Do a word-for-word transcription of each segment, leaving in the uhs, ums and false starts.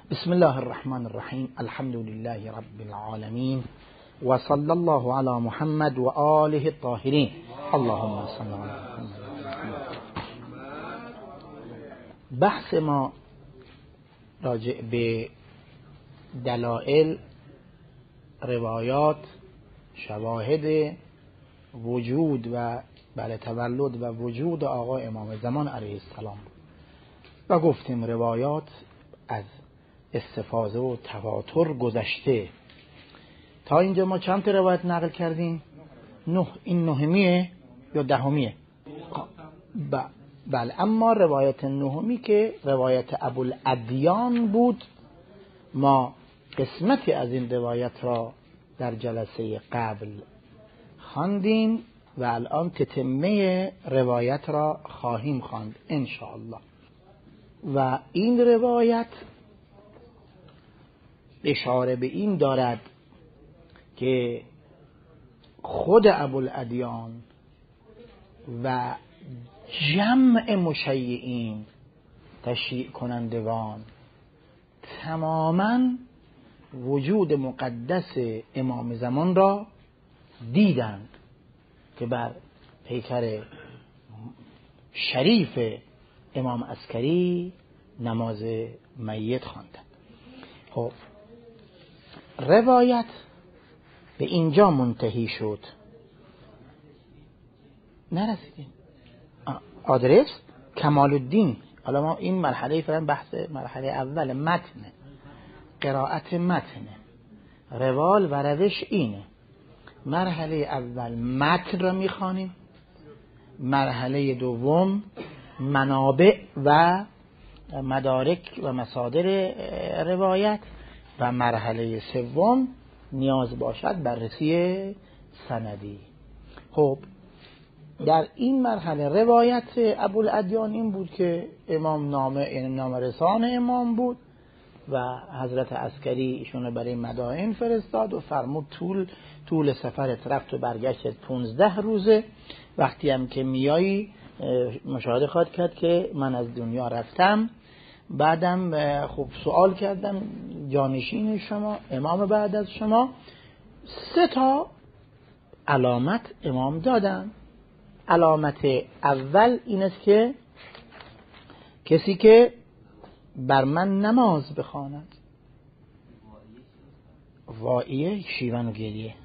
بسم الله الرحمن الرحیم. الحمد لله رب العالمین و صلی الله علی محمد و آله الطاهرین. اللهم صل علی محمد. بحث ما راجع به دلائل، روایات، شواهد وجود و بله تولد و وجود آقا امام زمان علیه السلام بود و گفتیم روایات از استفاضه و تواتر گذشته. تا اینجا ما چند تا روایت نقل کردیم؟ نه. این نهمیه یا دهمیه؟ ب... بله. اما روایت نهمی که روایت ابوالادیان بود، ما قسمتی از این روایت را در جلسه قبل خواندیم و الان تتمه روایت را خواهیم خواند ان شاء الله. و این روایت اشاره به این دارد که خود ابوالادیان و جمع مشیعین، تشییع کنندگان، تماما وجود مقدس امام زمان را دیدند که بر پیکر شریف امام عسکری نماز میت خواندند. خب روایت به اینجا منتهی شد. نرسیدیم آدرس کمال الدین. حالا ما این مرحله فرن بحث مرحله اول متنه، قرائت متنه، روال و روش اینه. مرحله اول متن را میخوانیم، مرحله دوم منابع و مدارک و مصادر روایت، و مرحله سوم نیاز باشد بررسی سندی. خب در این مرحله روایت ابوالادیان این بود که امام نامه یعنی نامه رسان امام بود و حضرت عسکری ایشون برای مدائن فرستاد و فرمود طول طول سفرت رفت و برگشت پونزده روزه. وقتی هم که میایی مشاهده خواهد کرد که من از دنیا رفتم. بعدم خب سوال کردم جانشین شما امام بعد از شما، سه تا علامت امام دادن. علامت اول این است که کسی که بر من نماز بخواند، واییه شیون و گریه،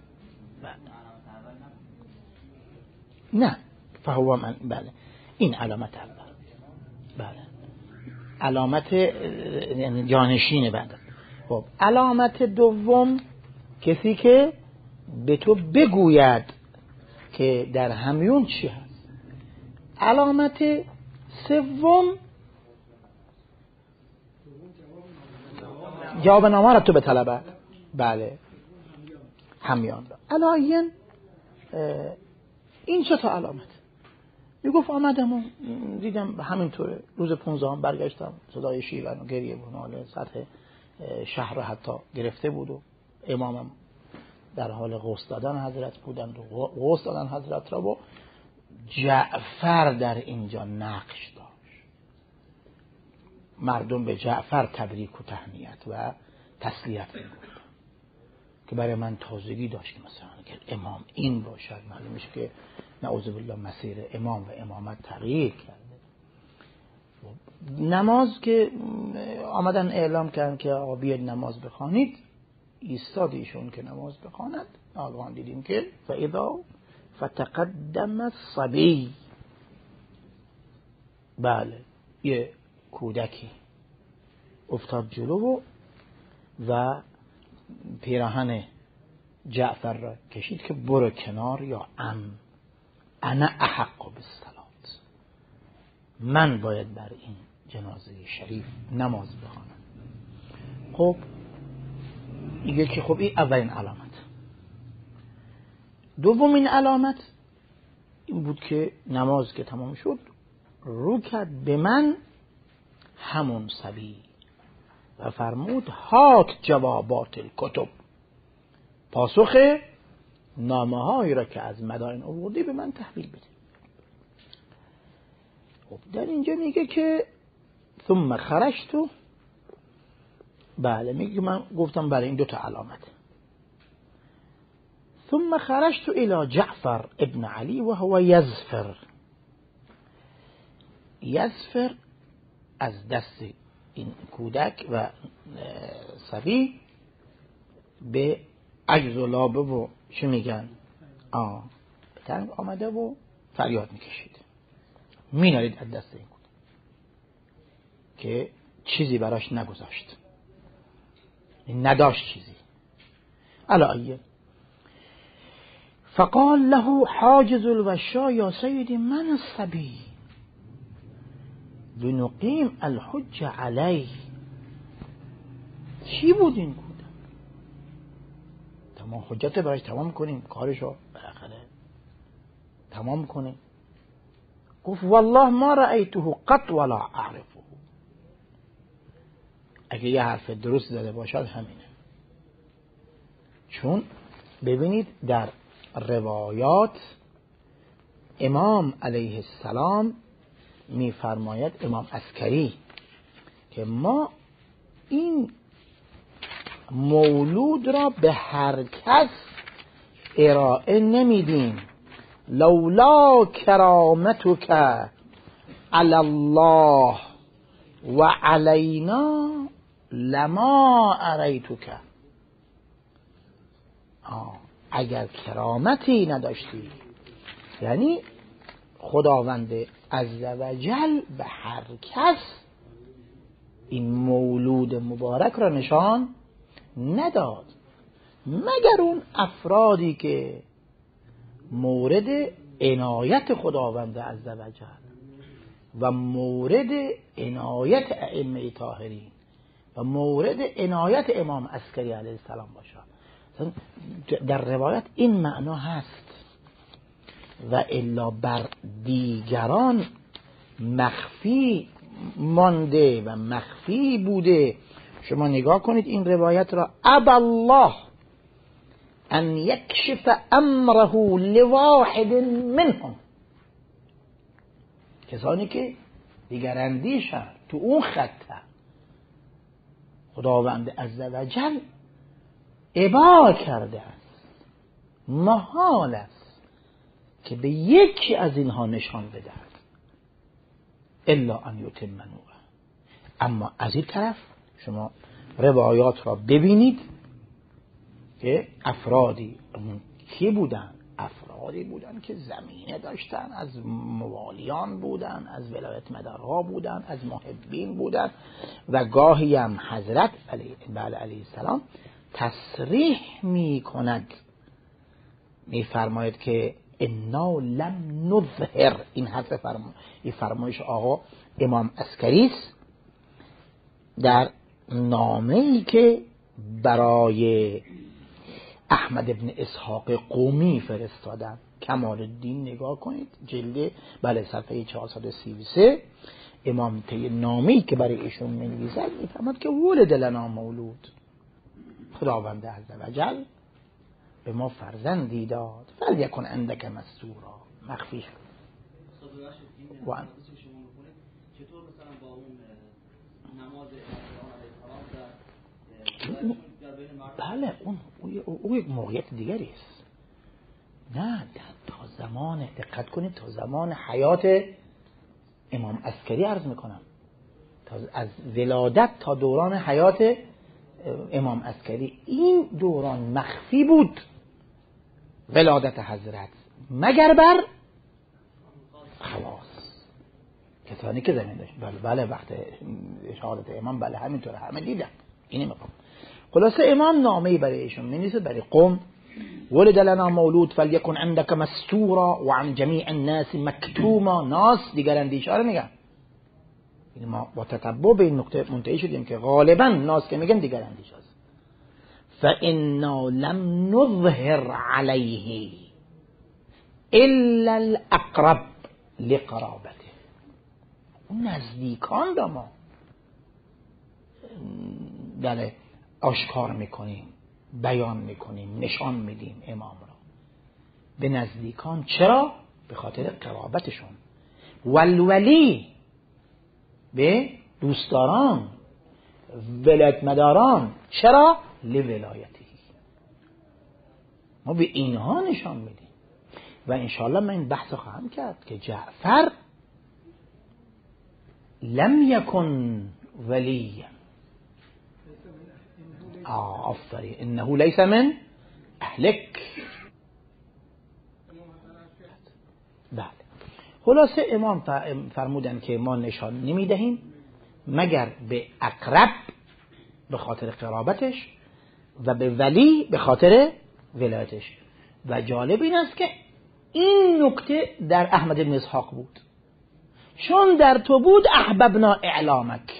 نه فهو من، بله این علامت اول، بله علامت جانشین بعد. خب علامت دوم کسی که به تو بگوید که در همیون چی هست. علامت سوم جواب نامه را تو به طلبه، بله همیان را علاین. این چه تا علامت؟ میگفت آمدم و دیدم همینطوره. روز پونزدهم برگشتم صدای شیون و گریه بود، حال سطح شهر را حتی گرفته بود و امامم در حال غسل دادن حضرت بودند و غسل دادن حضرت را. و جعفر در اینجا نقش داشت. مردم به جعفر تبریک و تهنیت و تسلیت میگفتن که برای من تازگی داشت که مثلا که امام این باشد. معلوم میشه که نعوذ بالله مسیر امام و امامت تغییر کرده. نماز که آمدن اعلام کردن که آقا بیاید نماز بخوانید، ایستاد ایشون که نماز بخواند. آقا دیدیم که فاذا فتقدم الصبی، بله یه کودکی افتاد جلو و پیراهن جعفر را کشید که برو کنار یا ام انا احق بالصلات، من باید بر این جنازه شریف نماز بخوانم. خب دیگه که خب این اولین علامت. دومین علامت این بود که نماز که تمام شد رو کرد به من همون صبی و فرمود هاک جوابات الکتب، پاسخ نامه هایی را که از مدائن آوردی به من تحویل بده. خب در اینجا میگه که ثم خرجت بله میگه من گفتم برای این دو تا علامت. ثم خرجت الى جعفر ابن علی و هو یزفر. یزفر از دست این کودک و صبی به عجز و لابه و چه میگن آه تنگ آمده و فریاد میکشید، مینالید از دست این کودک که چیزی براش نگذاشت، نداشت چیزی. علایه فقال له حاجز الوشا یا سیدی من الصبی لنقیم الحج علیه. چی بود این کودک؟ تمام حجت براش تمام کنیم، کارشو بالاخره تمام کنیم. گفت والله ما رأیته قط ولا اعرفه. اگه یه حرف درست زده باشد همینه. چون ببینید در روایات امام علیه السلام میفرماید، امام عسکری، که ما این مولود را به هر کس ارائه نمیدیم، لولا کرامتک علی الله و علینا لما اریتک. اگر کرامتی نداشتی، یعنی خداوند عزوجل به هر کس این مولود مبارک را نشان نداد، مگر اون افرادی که مورد عنایت خداوند عزوجل و مورد عنایت ائمه طاهرین و مورد عنایت امام عسکری علیه السلام باشد. در روایت این معنا هست و الا بر دیگران مخفی مانده و مخفی بوده. شما نگاه کنید این روایت را، ابا الله ان یکشف امره لواحد منهم، کسانی که دیگر اندیشن تو اون خطه، خداوند عزوجل ابا کرده است، محال است که به یکی از اینها نشان بده الا ان یتم نوره. اما از این طرف شما روایات را ببینید که افرادی کی بودن؟ افرادی بودن که زمینه داشتن، از موالیان بودن، از ولایت مدارها بودن، از محبین بودن و گاهی هم حضرت علیه السلام تصریح می کند، می فرماید که انا لم نظهر. این حرف فرما... این فرمایش آقا امام عسکری است در نامه‌ای که برای احمد ابن اسحاق قومی فرستادن. کمال الدین نگاه کنید جلد بله صفحه چهارصد و سی و سه، امام طی نامه‌ای که برای ایشون می‌نویسد می‌فرماید که ولد لنا مولود، خداوند عزوجل به ما فرزندی داد، فلیکن عندک مستورا، مخفی شد. و ان چطور مثلا با اون نماز بله اون او یک موقعیت دیگری است. نه تا زمان، دقت کنید، تا زمان حیات امام عسکری عرض میکنم، تا از ولادت تا دوران حیات امام عسکری، این دوران مخفی بود ولادت حضرت، مگر بر خلاص کسانی که زمین داشت. بله بله وقت شهادت امام بله همینطوره، همه دیدن. اینه میخوام خلاصه امام نامه‌ای برای ایشون می‌نویسه برای قوم، ولد لنا مولود فلیکن عندک مستورا و عن جمیع الناس مکتوما. ناس دیگر اندیشه رو میگن. این ما با تتبع به این نقطه منتهی شدیم که غالبا ناس که میگن دیگر اندیشه است. فانا لم نظهر علیه الا الاقرب لقرابته. اون نزدیکان را ما بله آشکار میکنیم، بیان میکنیم، نشان میدیم امام را به نزدیکان. چرا؟ به خاطر قرابتشون. والولی به دوستداران، ولایت مداران. چرا؟ لولایتی. ما به اینها نشان میدیم و انشاءالله من این بحث خواهم کرد که جعفر لم یکن ولیا. آفرین. انه لیس من اهلک. بله. خلاصه امام فرمودن که ما نشان نمیدهیم مگر به اقرب به خاطر قرابتش و به ولی به خاطر ولایتش. و جالب این است که این نکته در احمد بن اسحاق بود، چون در تو بود احببنا اعلامک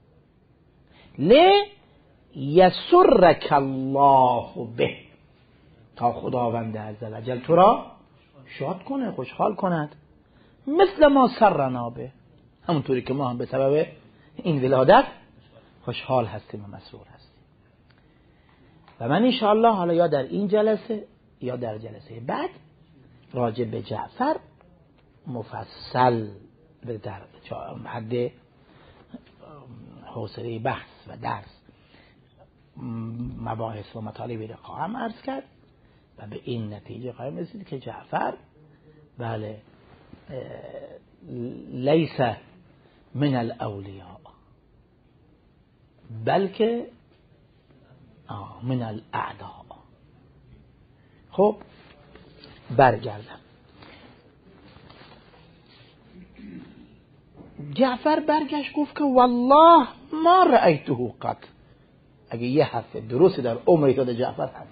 لی یسرک الله به، تا خداوند عزوجل تو را شاد کنه، خوشحال کند، مثل ما سرنا به، همونطوری که ما هم به سبب این ولادت خوشحال هستیم و مسرور هستیم. و من انشاءالله حالا یا در این جلسه یا در جلسه بعد راجع به جعفر مفصل در حد حوصله بحث و درس مباحث و مطالبی را خواهم عرض کرد و به این نتیجه خواهم رسید که جعفر بله لیس من الاولیاء بلکه من الاعداء. خب برگردم. جعفر برگشت گفت که والله ما رأیته قط. اگه یه حرف درست در عمر داده جعفر هم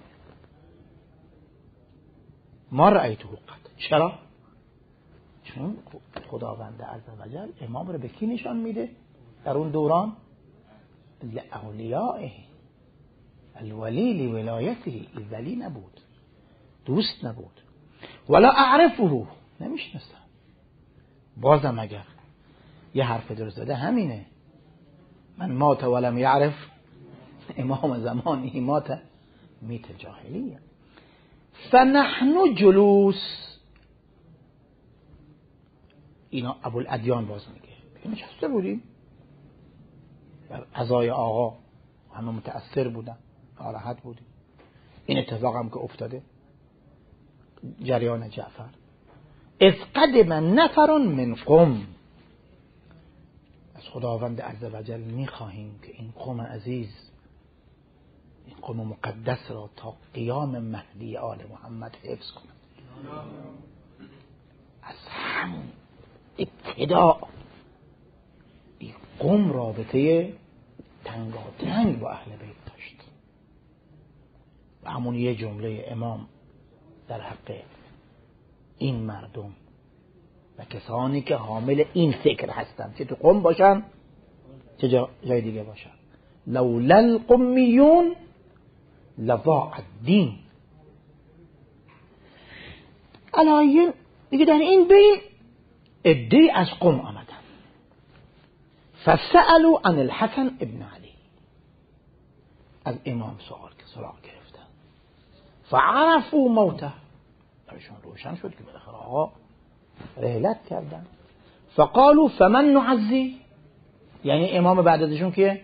ما رأیته قط. چرا؟ چون خداوند عزوجل امام رو به کی نشان میده در اون دوران؟ اولیائه. الولی لولایته، ولی نبود، دوست نبود. ولا اعرفه، نمیشنستم. بازم اگر یه حرف درست داده همینه. من مات ولم یعرف امام زمانی مات میت جاهلیه. فنحن جلوس. اینا ابوالادیان باز میگه نشسته بودیم بر عزای آقا، همه متأثر بودن، ناراحت بودیم. این اتفاق هم که افتاده جریان جعفر. اذ قدم نفر من قوم. از خداوند عزوجل میخواهیم که این قوم عزیز، این قوم مقدس را تا قیام مهدی آل محمد حفظ کند. از همون ابتدا این قوم رابطه تنگاتنگ با اهل بیت داشت و همون یه جمله امام در حق این مردم و کسانی که حامل این فکر هستند که تو قوم باشن چه جا جای دیگه باشن، لولا القمیون لضاع الدین. علایین دیگه در این بین ادعی از قوم آمدن. فسألوا عن الحسن ابن علی. از امام سوال که سراغ گرفتن. فعرفوا موته. برشون روشن شد که بالاخره آقا رحلت کردن. فقالوا فمن نعزی. یعنی امام بعد ازشون کیه؟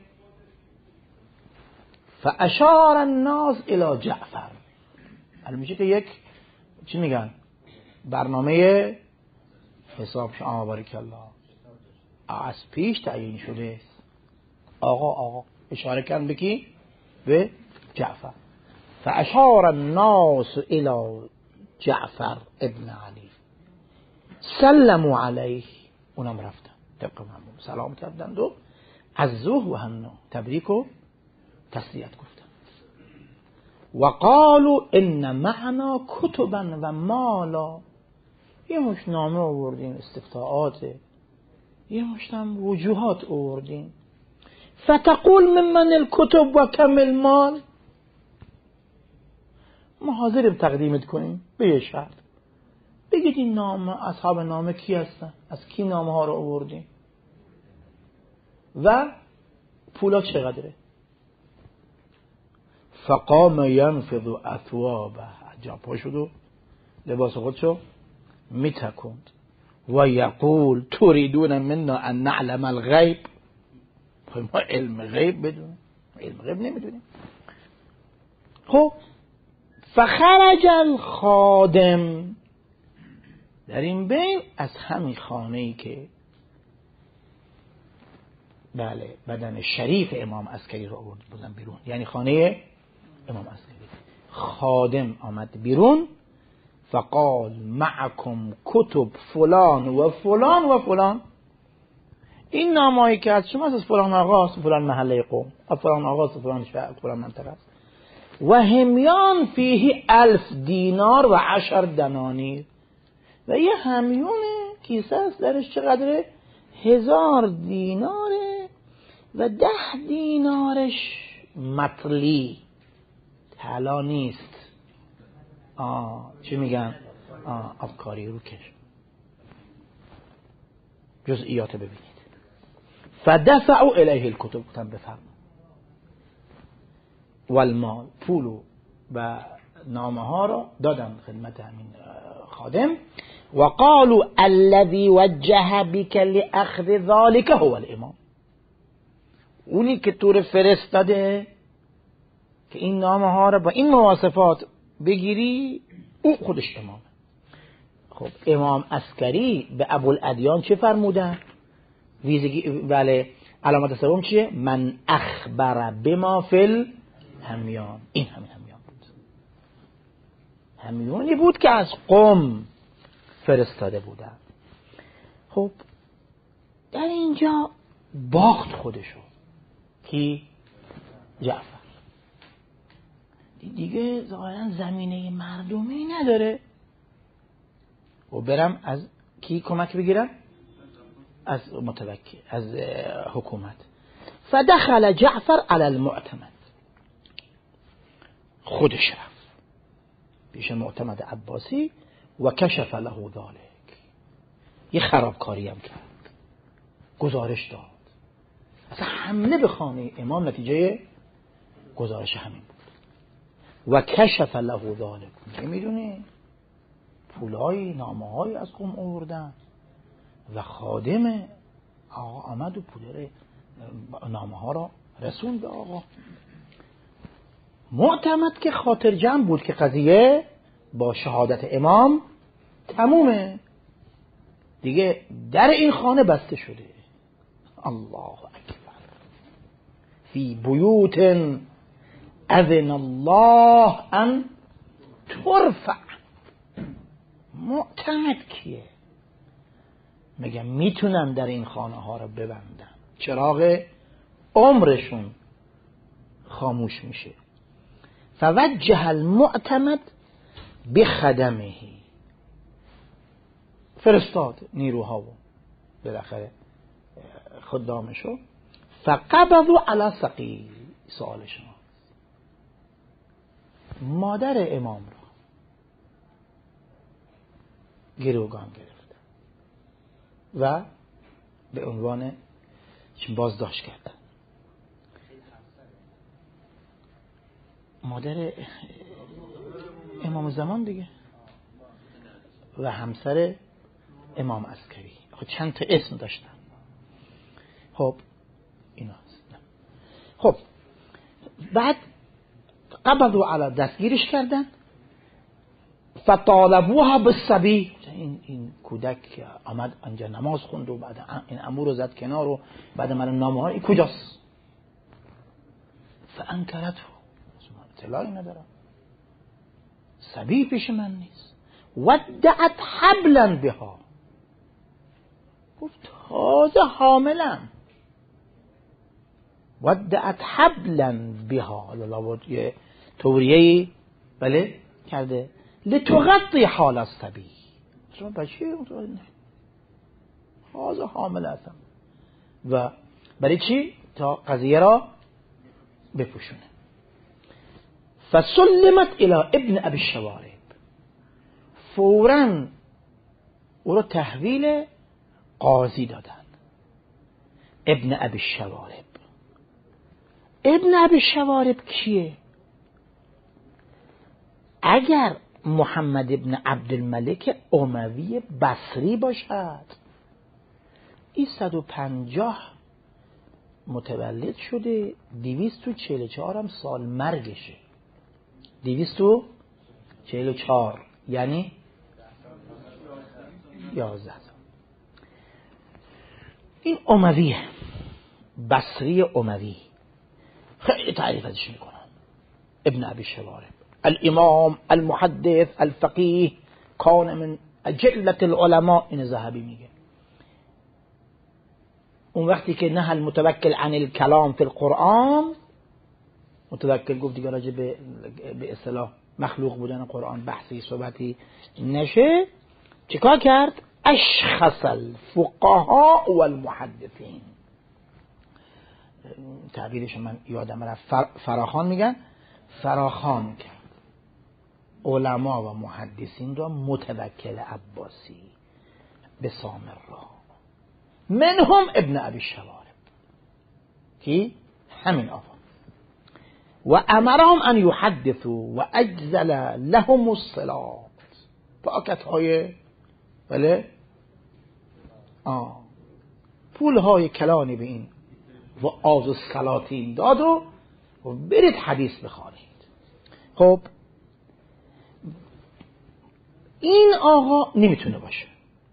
فاشار الناس الى جعفر. الان میشه که یک چی میگن برنامه حساب شما بارک الله از پیش تعیین شده است. آقا آقا اشاره کردن به کی؟ به جعفر. فاشار الناس الى جعفر ابن علی سلموا علیه. اونم رفتن طبق معمول سلام کردند و عزوه و هنو تبریک و تسلیت گفتن. و قالوا ان معنا کتبا و مالا. یه مش نامه آوردیم، استفتاءات، یه مشتم وجوهات آوردیم. فتقول ممن الکتب و کم المال. ما حاضریم تقدیمت کنیم به یه شرط. بگید این نامه اصحاب نامه کی هستن، از کی نامه ها رو آوردیم و پولا چقدره. فقام ینفض اثوابه. عجب پا شد و لباس خودشو میتکند و یقول تريدون منا ان نعلم الغیب. ما علم غیب بدونیم؟ علم غیب نمیدونیم. خب فخرج الخادم، در این بین از همین خانه‌ای که بله بدن شریف امام عسکری رو آورد بودن بیرون، یعنی خانه امام عسکری، خادم آمد بیرون. فقال معکم کتب فلان و فلان و فلان، این نامه‌ای که از شما از فلان آقا است، فلان محله قوم، فلان آقا است، فلان شهر، فلان منطقه است. و همیان فیه الف دینار و عشر دنانیر، و یه همیون کیسه است درش چقدره؟ هزار دیناره و ده دینارش مطلی، طلا نیست. آه چی میگن؟ آه افکاری رو کش. جزئیات ببینید. فدفعوا الیه الکتب، گفتن بفرما، والمال، پول و نامه ها را دادن خدمت همین خادم. و قالوا الذي وجه بك لاخذ ذلك هو الامام، اونی که تو رو فرستاده که این نامه ها را با این مواصفات بگیری، او خودش امامه. خب امام عسکری به ابوالادیان چه فرمودن؟ ویژگی بله علامت سوم چیه؟ من اخبر بما فی الهمیان، این همین همیان بود. همیونی بود که از قم فرستاده بودن. خب در اینجا باخت خودشو کی؟ جعفر. دیگه ظاهرا زمینه مردمی نداره و برم از کی کمک بگیرم؟ از متوکل، از حکومت. فدخل جعفر على المعتمد، خودش رفت پیش معتمد عباسی و کشف له ذلك، یه خرابکاری هم کرد، گزارش داد. اصلا حمله به خانه امام نتیجه گزارش همین بود. و کشف له ذلك، نمیدونی پولای نامه‌های از قم آوردن و خادم آقا آمد و پول نامه ها را رسون به آقا. معتمد که خاطر جمع بود که قضیه با شهادت امام تمومه دیگه، در این خانه بسته شده. الله اکبر. فی بیوت اذن الله ان ترفع. معتمد کیه؟ میگم میتونن در این خانه ها رو ببندن، چراغ عمرشون خاموش میشه. فوجه المعتمد بخدمه، فرستاد نیروها و بالاخره خدامشو. فقبضوا على سقی، سوال شما مادر امام رو گروگان گرفت و به عنوان بازداشت کردن. مادر امام زمان دیگه و همسر امام عسکری، خب چند تا اسم داشتن. خب اینا هست. خب بعد قبضوا علی، دستگیرش کردن. فطالبوها بالصبی، این این کودک آمد انجا نماز خوند و بعد این امور رو زد کنار و بعد من نامه ها این کجاست؟ فانکرته، اطلاعی ندارم، صبی پیش من نیست. ودعت حبلا بها، گفت تازه حاملم. ودعت حبلا بها، لابد یه توریهی بله کرده، لتغطی حال الصبی، شما بچه تازه حامل هستم و برای چی؟ تا قضیه را بپوشونه. فسلمت الى ابن ابی الشوارب، فوراً او را تحویل قاضی دادن. ابن ابی الشوارب، ابن ابی الشوارب کیه؟ اگر محمد ابن عبدالملک اموی بصری باشد، این صد و پنجاه متولد شده، دویست و چهل و چهار هم سال مرگشه. دویست و چهل و چهار یعنی یازده. این امویه، بصری اموی، خیلی تعریف ازش میکنن. ابن ابی شوارب الامام المحدث الفقیه کان من اجلة العلماء، این ذهبی میگه. اون وقتی که نه المتوکل عن الکلام فی القرآن، متوکل گفت دیگه راجع به به اصطلاح مخلوق بودن قرآن بحثی صحبتی نشه، چیکار کرد؟ اشخص الفقهاء والمحدثین، تعبیرش من یادم رفت، فراخوان میگن، فراخوان کرد علما و محدثین را متوکل عباسی به سامرا، منهم ابن ابی شوارب، کی همین آقا، و امرهم ان یحدثوا و اجزل لهم الصلات، پاکت های بله آه پول های کلانی به این و آز و سلاطین داد و برید حدیث بخوانید. خب این آقا نمیتونه باشه،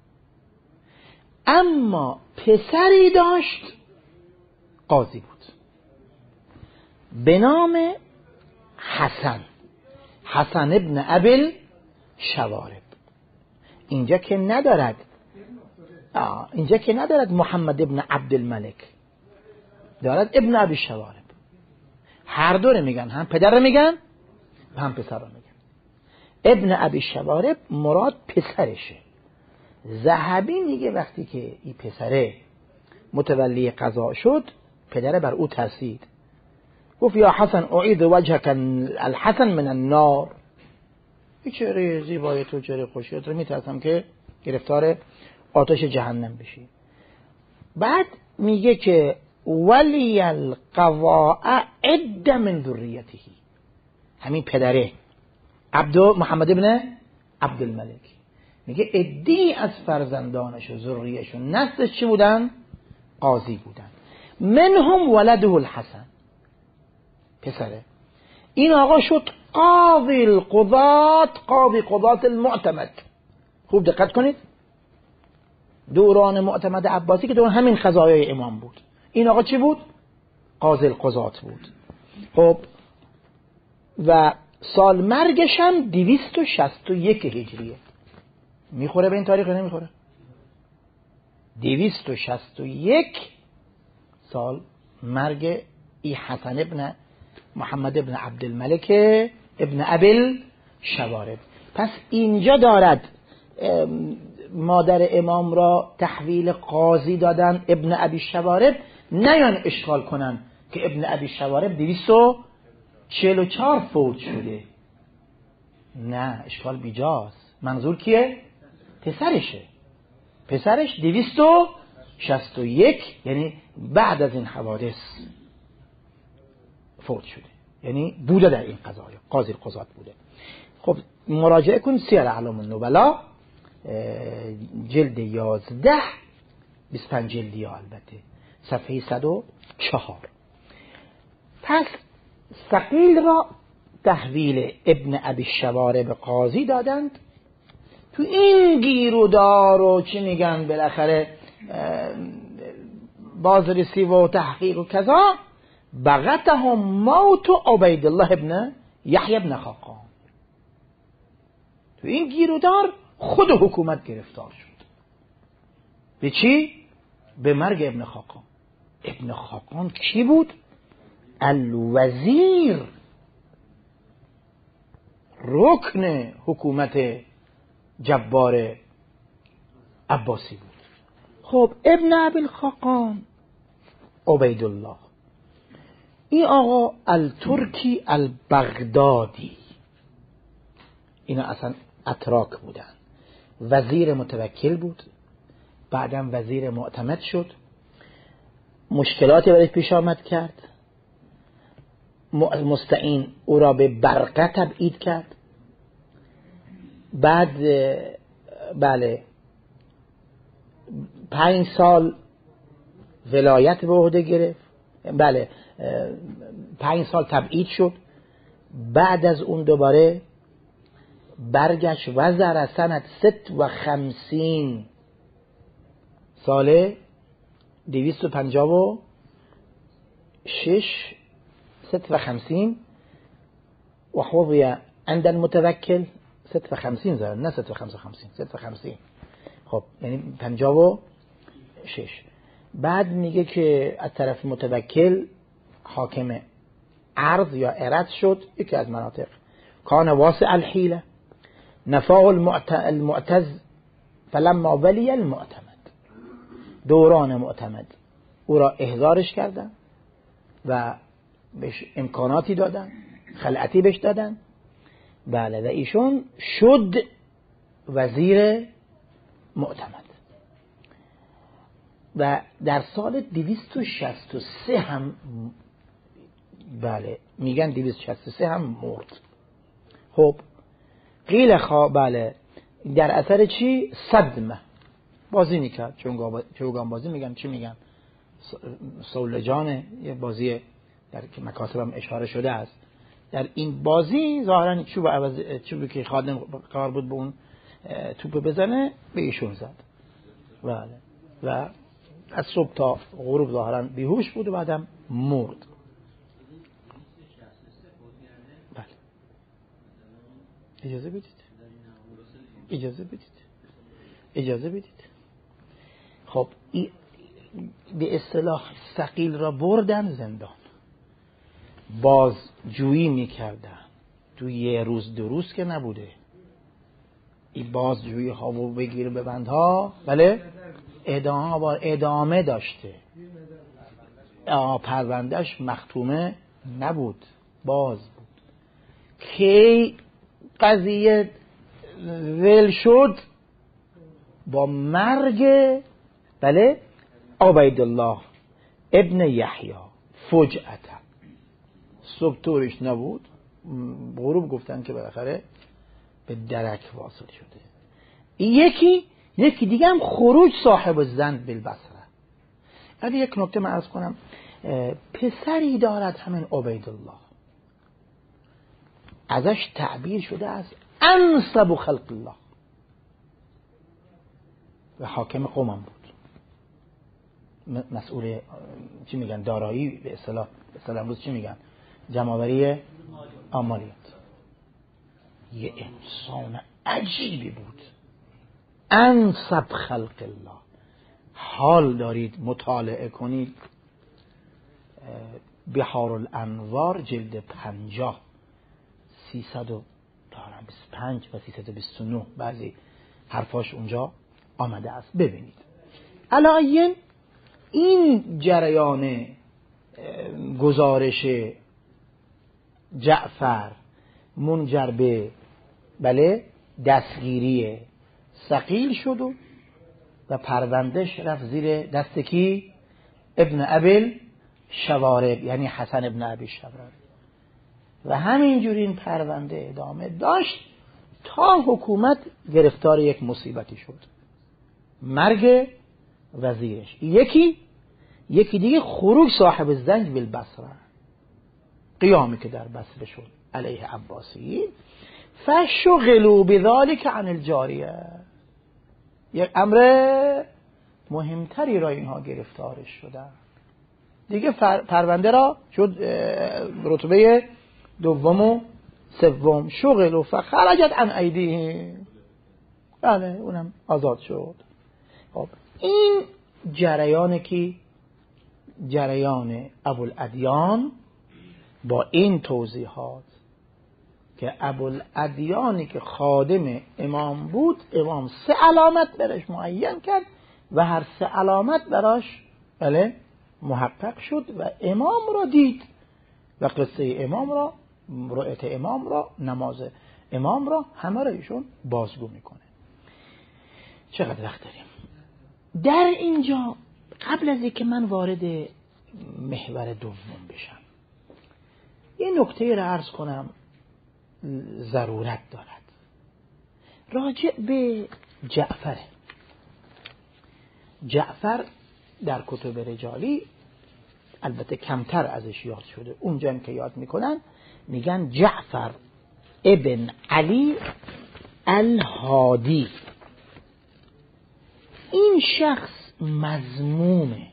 اما پسری داشت قاضی بود به نام حسن، حسن ابن ابی شوارب. اینجا که ندارد آه. اینجا که ندارد محمد ابن عبدالملک، دارد ابن ابی شوارب. هر دو رو میگن، هم پدر رو میگن هم پسر رو میگن. ابن ابی شوارب مراد پسرشه. ذهبی میگه وقتی که این پسره متولی قضا شد، پدر بر او ترسید، گفت یا حسن اعید وجهک الحسن من النار، این چهره زیبای تو، چهره خوشیت رو میترسم که گرفتار آتش جهنم بشی. بعد میگه که ولی القواء عد من ذریته، همین پدره عبدو محمد ابن عبدالملک میگه عدی از فرزندانش و ذریه‌اش و نسلش چی بودن؟ قاضی بودن. منهم ولده الحسن، پسره. این آقا شد قاضی القضات، قاضی قضات المعتمد. خوب دقت کنید، دوران معتمد عباسی که دوران همین قضایای امام بود. این آقا چی بود؟ قاضی القضات بود. خب و سال مرگش هم دویست و شصت و یک هجریه. میخوره به این تاریخ نمیخوره؟ دویست و شصت و یک سال مرگ ای حسن ابن محمد ابن عبدالملک ابن ابی شوارب. پس اینجا دارد مادر امام را تحویل قاضی دادن ابن ابی شوارب، نیان اشغال کنن که ابن ابی شوارب دویست و چهل و چهار فوت شده. نه، اشغال بیجاست. منظور کیه؟ پسرشه. پسرش دویست و شصت و یک، یعنی بعد از این حوادث فوت شده، یعنی بوده در این قضایا، قاضی القضات بوده. خب مراجعه کن سیر اعلام النبلا جلد یازده، بیست و پنج جلدی ها البته، صفحه صد و چهار. پس ثقیل را تحویل ابن ابی شوارب قاضی دادند. تو این گیرودار و چی میگن بالاخره بازرسی و تحقیق و کذا، بغتهم موت عبید الله ابن یحیی ابن خاقان. تو این گیرودار خود حکومت گرفتار شد. به چی؟ به مرگ ابن خاقان. ابن خاقان کی بود؟ الوزیر، رکن حکومت جبار عباسی بود. خب ابن ابی خاقان عبید الله، این آقا الترکی البغدادی، اینا اصلا اتراک بودن. وزیر متوکل بود، بعدم وزیر معتمد شد. مشکلاتی برای پیش آمد کرد، مستعین او را به برقه تبعید کرد. بعد بله پنج سال ولایت به عهده گرفت. بله پنج سال تبعید شد. بعد از اون دوباره برگشت وزر سنت ست و خمسین ساله دویست و پنجاه و شش ست و خمسین و حوضی عند المتوکل ست و خمسین زاره، نه ست و خمس و خمسین، ست و خمسین. خب یعنی پنجاه و شش. بعد میگه که از طرف متوکل حاکم عرض یا ارد شد، یکی از مناطق. کان واسع الحیله نفاع المعتز فلما ولی المعتمد. دوران معتمد او را احضارش کردن و بهش امکاناتی دادن، خلعتی بهش دادن. بله و ایشون شد وزیر معتمد. و در سال دویست و شصت و سه هم بله میگن دویست و شصت و سه هم مرد. خب قیل خواه بله در اثر چی؟ صدمه بازی میکرد. چوگان بازی میگن چی میگن؟ سولجانه، یه بازی در که مکاسبم اشاره شده است. در این بازی ظاهرا چوب عوض چوبی که خادم قرار بود به اون توپ بزنه به ایشون زد. بله و از صبح تا غروب ظاهرا بیهوش بود و بعدم مرد. بله اجازه بدید اجازه بدید اجازه بدید خب به اصطلاح ثقیل را بردن زندان، بازجویی میکردن. تو یه روز دو روز که نبوده، این بازجویی ها و بگیر ببندها بله ادامه بار ادامه داشته. پروندهش مختومه نبود، باز بود. کی قضیه ول شد؟ با مرگ بله عبیدالله ابن یحیی فجأتا. صبح طورش نبود، غروب گفتن که بالاخره به درک واصل شده. یکی یکی دیگه هم خروج صاحب زند بالبصره. اگه یک نکته من عرض کنم، پسری دارد همین عبیدالله، ازش تعبیر شده از انسب خلق الله و حاکم قومم بود، مسئول چی میگن دارایی به اصطلاح به اصطلاح امروز چی میگن جمع‌آوری آمالیات. یه انسان عجیبی بود، انسب خلق الله. حال دارید مطالعه کنید بحار الانوار جلد پنجاه سیصد و بیست و پنج و سیصد و بیست و نه بعضی حرفاش اونجا آمده است، ببینید. علایین این جریان گزارش جعفر منجر به بله دستگیری ثقیل شد و و پروندهش رفت زیر دست کی؟ ابن ابی شوارب، یعنی حسن ابن ابی شوارب. و همینجوری این پرونده ادامه داشت تا حکومت گرفتار یک مصیبتی شد، مرگ وزیرش. یکی یکی دیگه خروج صاحب زنج بالبصره، قیامی که در بصره شد علیه عباسی. فشغلوا بذلك عن الجاریه، یک امر مهمتری را اینها گرفتارش شدن دیگه. پرونده را شد رتبه دوم و سوم. شغلوا فخرجت عن ایدیهم، بله اونم آزاد شد. خب این جریان که جریان ابوالادیان با این توضیحات که ابوالادیانی که خادم امام بود، امام سه علامت برش معین کرد و هر سه علامت براش بله محقق شد و امام را دید و قصه امام را، رؤیت امام را، نماز امام را، همه را ایشون بازگو میکنه. چقدر وقت داریم؟ در اینجا قبل از اینکه من وارد محور دوم بشم یه نکته را عرض کنم ضرورت دارد. راجع به جعفر. جعفر در کتب رجالی البته کمتر ازش یاد شده، اونجا هم که یاد میکنن میگن جعفر ابن علی الهادی. این شخص مذمومه،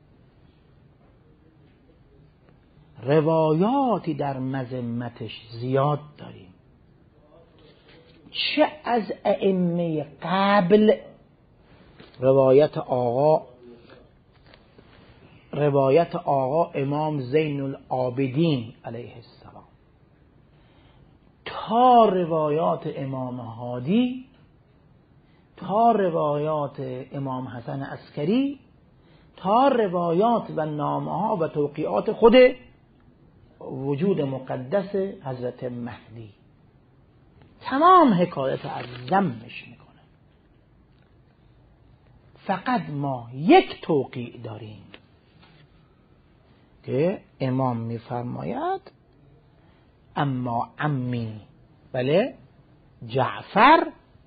روایاتی در مذمتش زیاد داریم، چه از ائمه قبل، روایت آقا روایت آقا امام زین العابدین علیه السلام، تا روایات امام هادی، تا روایات امام حسن عسکری، تا روایات و نامه‌ها و توقیعات خود وجود مقدس حضرت مهدی، تمام حکایت از ذمش میکنه. فقط ما یک توقیع داریم که امام میفرماید اما عمی، بله، جعفر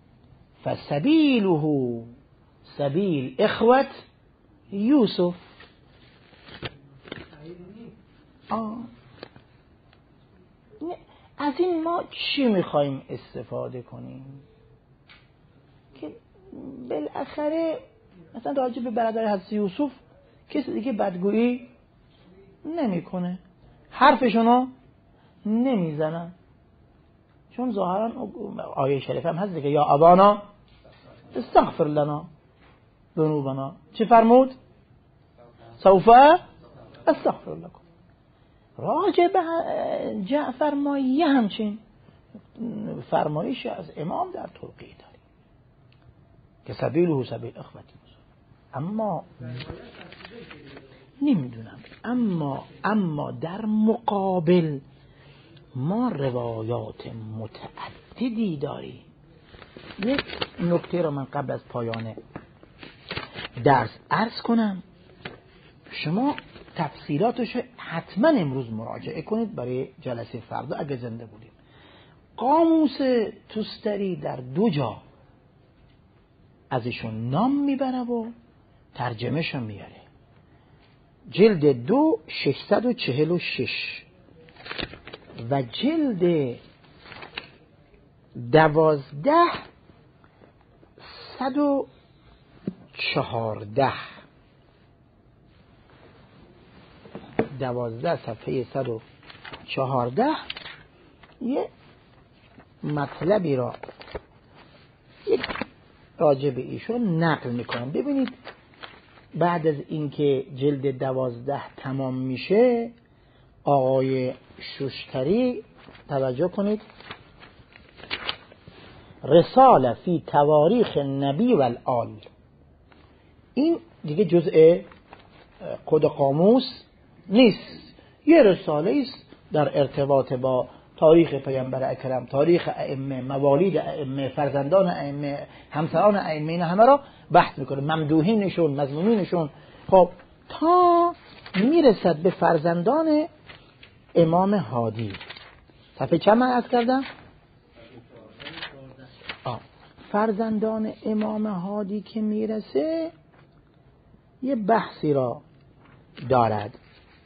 فسبیله سبیل اخوت یوسف. آه. از این ما چی میخوایم استفاده کنیم؟ که بالاخره مثلا راجع به برادر حضرت یوسف کسی دیگه بدگویی نمیکنه، حرفشونو نمیزنن، چون ظاهرا آیه شریف هم هست دیگه، یا ابانا استغفر لنا ذنوبنا، چی فرمود؟ سوف استغفر لكم. راجع به جعفر ما یه همچین فرمایش از امام در توقیع داریم که سبیله سبیل اخوتی. اما نمیدونم، اما اما در مقابل ما روایات متعددی داریم. یک نکته رو من قبل از پایان درس عرض کنم، شما تفصیلاتش حتما امروز مراجعه کنید برای جلسه فردا اگه زنده بودیم. قاموس توستری در دو جا ازشون نام میبره و ترجمهشون میاره. جلد دو ششصد و چهل و شش و جلد دوازده صد و چهارده، دوازده صفحه صد و چهارده یه مطلبی را یک راجب ایشون نقل میکنم. ببینید بعد از اینکه جلد دوازده تمام میشه، آقای شوشتری توجه کنید، رساله فی تواریخ نبی و الآل، این دیگه جزء خود قاموس نیست، یه رساله است در ارتباط با تاریخ پیامبر اکرم، تاریخ ائمه، موالید ائمه، فرزندان ائمه، همسران ائمه، اینا همه را بحث میکنه، ممدوحینشون، مذمومینشون. خب تا میرسد به فرزندان امام هادی، صفحه چند من عرض کردم؟ آه. فرزندان امام هادی که میرسه یه بحثی را دارد.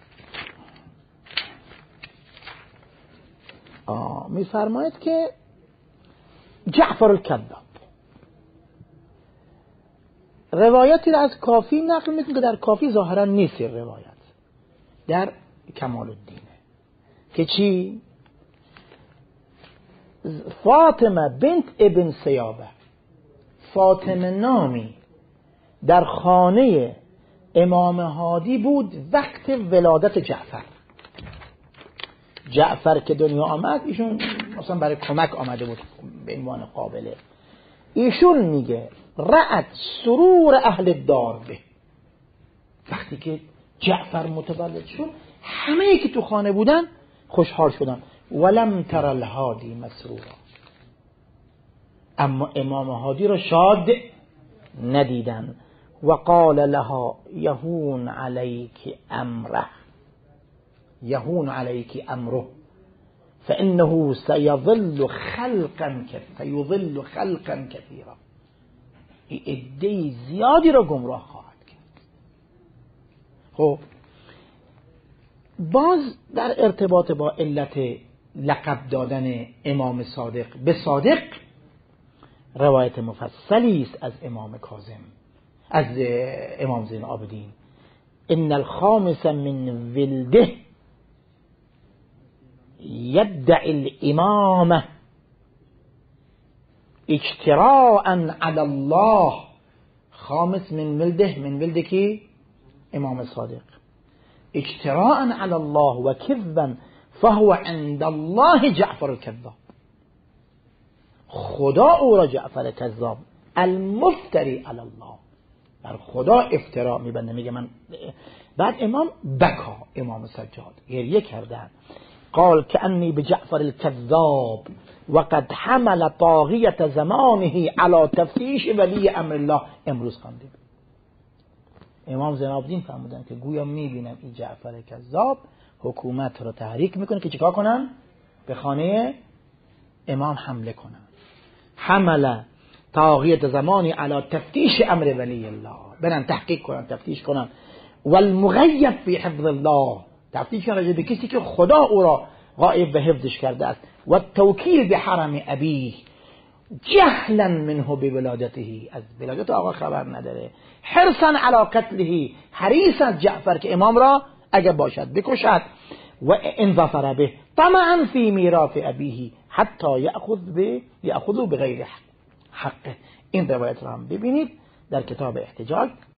میفرماید که جعفر الکذاب، روایتی را از کافی نقل میکنه که در کافی ظاهرا نیست روایت، در کمال الدینه، که چی؟ فاطمه بنت ابن سیابه، فاطمه نامی در خانه امام هادی بود وقت ولادت جعفر. جعفر که دنیا آمد ایشون مثلا برای کمک آمده بود به عنوان قابله. ایشون میگه رأت سرور اهل دار به، وقتی که جعفر متولد شد همه که تو خانه بودن خوشحال شدن. ولم تر الهادی مسرورا، اما امام هادی را شاد ندیدن. و قال لها یهون علیک امره، یهون علیک امره فانه سیظل خلقا سیظل خلقا کثیرا، این عده زیادی را گمراه خواهد کرد. خب باز در ارتباط با علت لقب دادن امام صادق به صادق روایت مفصلی است از امام کاظم، از امام زین العابدین: ان الخامس من ولده یدعی الامامه اجتراء علی الله. خامس من ولده، من ولده کی؟ امام صادق. اجتراء علی الله و کذبا فهو عند الله جعفر الكذاب. خدا او را جعفر کذاب، المفتری علی الله، بر خدا افترا میبنده. میگه من بعد امام بکا، امام سجاد گریه کردن، قال کأنی بجعفر الكذاب وقد حمل طاغیت زمانه علی تفتیش ولی امر الله. امروز خواندیم امام زین العابدین فرمودن که گویا میبینم این جعفر کذاب حکومت رو تحریک میکنه که چیکار کنن؟ به خانه امام حمله کنن. حمل طاغیت زمانی علی تفتیش امر ولی الله، برن تحقیق کنن، تفتیش کنن. والمغیب فی حفظ الله، تفتیش کنن راجع به کسی که خدا او را غایب به حفظش کرده است. و توکیل به حرم ابیه جهلا منه بولادته، از ولادت آقا خبر نداره. حرصا علی قتله، حریص از جعفر که امام را اگر باشد بکشد. و ان ظفر به طمعا فی میراث ابیه حتی یأخذ به یأخذو بغیر حق. این روایت را هم ببینید در کتاب احتجاج.